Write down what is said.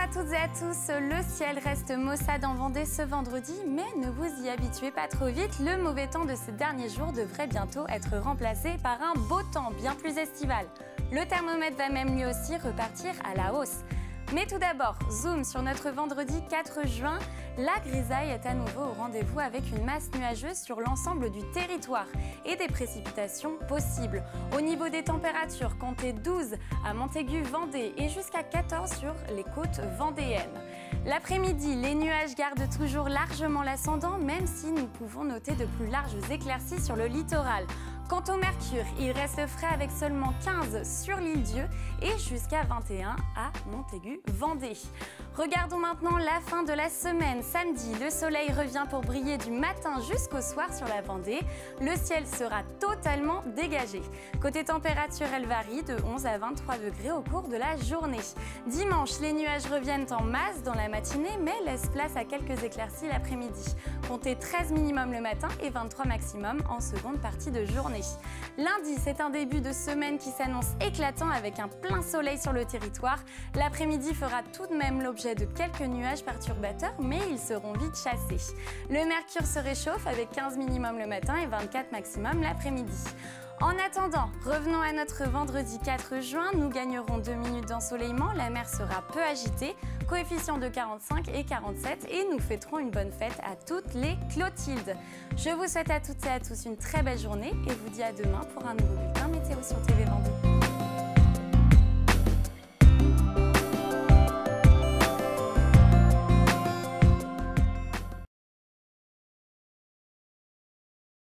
à toutes et à tous, le ciel reste maussade en Vendée ce vendredi, mais ne vous y habituez pas trop vite, le mauvais temps de ces derniers jours devrait bientôt être remplacé par un beau temps bien plus estival. Le thermomètre va même lui aussi repartir à la hausse. Mais tout d'abord, zoom sur notre vendredi 4 juin. La grisaille est à nouveau au rendez-vous avec une masse nuageuse sur l'ensemble du territoire et des précipitations possibles. Au niveau des températures, comptez 12 à Montaigu-Vendée et jusqu'à 14 sur les côtes vendéennes. L'après-midi, les nuages gardent toujours largement l'ascendant, même si nous pouvons noter de plus larges éclaircies sur le littoral. Quant au mercure, il reste frais avec seulement 15 sur l'Île-Dieu et jusqu'à 21 à Montaigu-Vendée. Regardons maintenant la fin de la semaine. Samedi, le soleil revient pour briller du matin jusqu'au soir sur la Vendée. Le ciel sera totalement dégagé. Côté température, elle varie de 11 à 23 degrés au cours de la journée. Dimanche, les nuages reviennent en masse dans la matinée, mais laissent place à quelques éclaircies l'après-midi. Comptez 13 minimum le matin et 23 maximum en seconde partie de journée. Lundi, c'est un début de semaine qui s'annonce éclatant avec un plein soleil sur le territoire. L'après-midi fera tout de même l'objet de quelques nuages perturbateurs, mais ils seront vite chassés. Le mercure se réchauffe avec 15 minimum le matin et 24 maximum l'après-midi. En attendant, revenons à notre vendredi 4 juin. Nous gagnerons 2 minutes d'ensoleillement, la mer sera peu agitée, coefficient de 45 et 47 et nous fêterons une bonne fête à toutes les Clotildes. Je vous souhaite à toutes et à tous une très belle journée et vous dis à demain pour un nouveau bulletin météo sur TV Vendée.